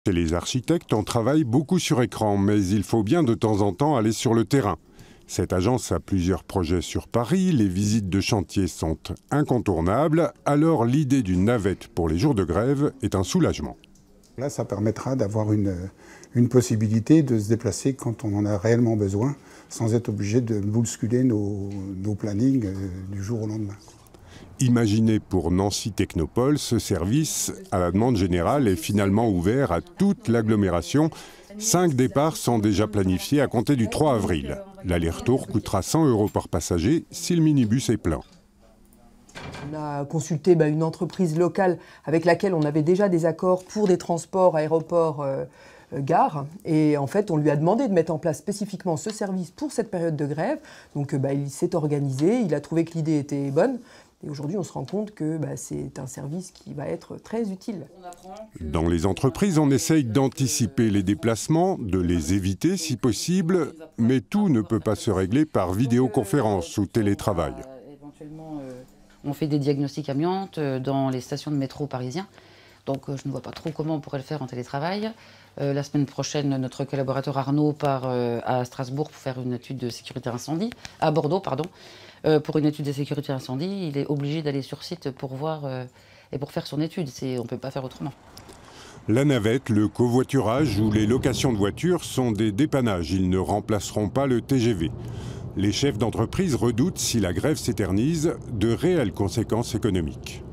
Chez les architectes, on travaille beaucoup sur écran, mais il faut bien de temps en temps aller sur le terrain. Cette agence a plusieurs projets sur Paris, les visites de chantier sont incontournables, alors l'idée d'une navette pour les jours de grève est un soulagement. Là, ça permettra d'avoir une possibilité de se déplacer quand on en a réellement besoin, sans être obligé de bousculer nos plannings du jour au lendemain. Imaginé pour Nancy Technopole, ce service, à la demande générale, est finalement ouvert à toute l'agglomération. 5 départs sont déjà planifiés à compter du 3 avril. L'aller-retour coûtera 100 € par passager si le minibus est plein. On a consulté une entreprise locale avec laquelle on avait déjà des accords pour des transports aéroport-gare. Et en fait, on lui a demandé de mettre en place spécifiquement ce service pour cette période de grève. Donc il s'est organisé, il a trouvé que l'idée était bonne. Et aujourd'hui, on se rend compte que c'est un service qui va être très utile. Dans les entreprises, on essaye d'anticiper les déplacements, de les éviter si possible, mais tout ne peut pas se régler par vidéoconférence ou télétravail. On fait des diagnostics amiantes dans les stations de métro parisiens, donc je ne vois pas trop comment on pourrait le faire en télétravail. La semaine prochaine, notre collaborateur Arnaud part à Strasbourg pour faire une étude de sécurité incendie, à Bordeaux, pardon. Pour une étude de sécurité incendie, il est obligé d'aller sur site pour voir et pour faire son étude. On ne peut pas faire autrement. La navette, le covoiturage ou les locations de voitures sont des dépannages. Ils ne remplaceront pas le TGV. Les chefs d'entreprise redoutent, si la grève s'éternise, de réelles conséquences économiques.